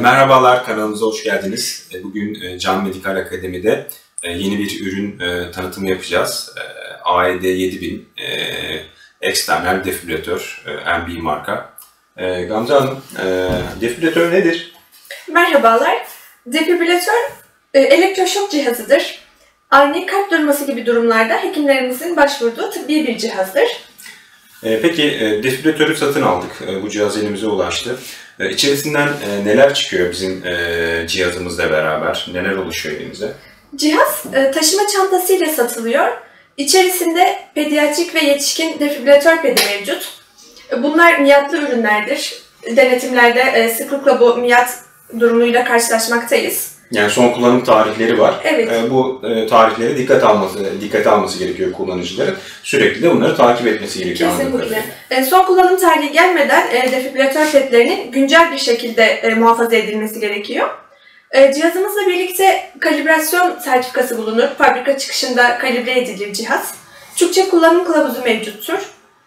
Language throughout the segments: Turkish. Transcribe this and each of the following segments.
Merhabalar, kanalımıza hoş geldiniz. Bugün Can Medikal Akademi'de yeni bir ürün tanıtımı yapacağız. AED 7000 eksternal defibrilatör MB marka. Gamze Hanım, defibrilatör nedir? Merhabalar. Defibrilatör elektroşok cihazıdır. Ani kalp durması gibi durumlarda hekimlerimizin başvurduğu tıbbi bir cihazdır. Peki defibrilatörü satın aldık. Bu cihaz elimize ulaştı. İçerisinden neler çıkıyor bizim cihazımızla beraber? Neler oluşuyor elimize? Cihaz taşıma çantasıyla satılıyor. İçerisinde pediatrik ve yetişkin defibrilatör pedi mevcut. Bunlar miyatlı ürünlerdir. Denetimlerde sıklıkla bu miyat durumuyla karşılaşmaktayız. Yani son kullanım tarihleri var. Evet. Bu tarihleri dikkate alması gerekiyor kullanıcıların. Sürekli de bunları takip etmesi gerekiyor. Kesinlikle. Son kullanım tarihi gelmeden defibrilatör pedlerinin güncel bir şekilde muhafaza edilmesi gerekiyor. Cihazımızla birlikte kalibrasyon sertifikası bulunur. Fabrika çıkışında kalibre edilir cihaz. Türkçe kullanım kılavuzu mevcuttur.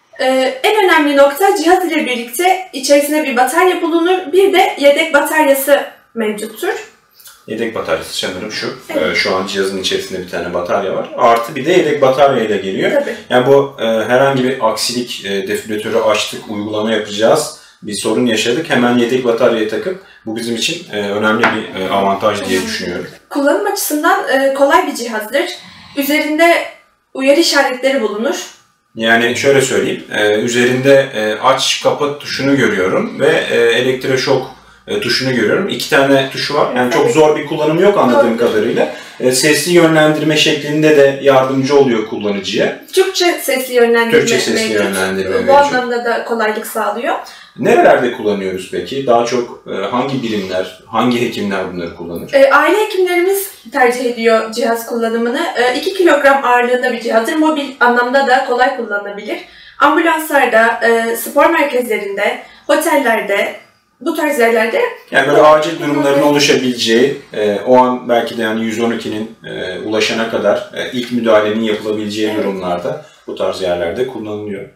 En önemli nokta, cihaz ile birlikte içerisinde bir batarya bulunur. Bir de yedek bataryası mevcuttur. Yedek bataryası sanırım şu. Evet. Şu an cihazın içerisinde bir tane batarya var. Artı bir de yedek bataryayla geliyor. Tabii. Yani bu herhangi bir aksilik, defibrilatörü açtık, uygulama yapacağız. Bir sorun yaşadık. Hemen yedek bataryayı takıp bu bizim için önemli bir avantaj diye düşünüyorum. Kullanım açısından kolay bir cihazdır. Üzerinde uyarı işaretleri bulunur. Yani şöyle söyleyeyim, üzerinde aç kapat tuşunu görüyorum ve elektroşok tuşunu görüyorum. 2 tane tuşu var. Yani çok zor bir kullanımı yok anladığım kadarıyla. Sesli yönlendirme şeklinde de yardımcı oluyor kullanıcıya. Türkçe sesli yönlendirme mevcut. Bu anlamda da kolaylık sağlıyor. Nerelerde kullanıyoruz peki? Daha çok hangi birimler, hangi hekimler bunları kullanır? Aile hekimlerimiz tercih ediyor cihaz kullanımını. 2 kilogram ağırlığında bir cihazdır. Mobil anlamda da kolay kullanılabilir. Ambulanslarda, spor merkezlerinde, otellerde, bu tarz yerlerde... Yani böyle acil durumların oluşabileceği, o an belki de yani 112'nin ulaşana kadar ilk müdahalenin yapılabileceği durumlarda bu tarz yerlerde kullanılıyor.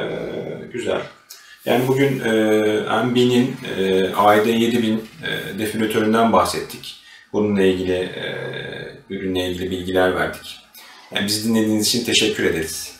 Güzel. Yani bugün MB'nin AED 7000 defibrilatöründen bahsettik. Bununla ilgili, ürünle ilgili bilgiler verdik. Yani bizi dinlediğiniz için teşekkür ederiz.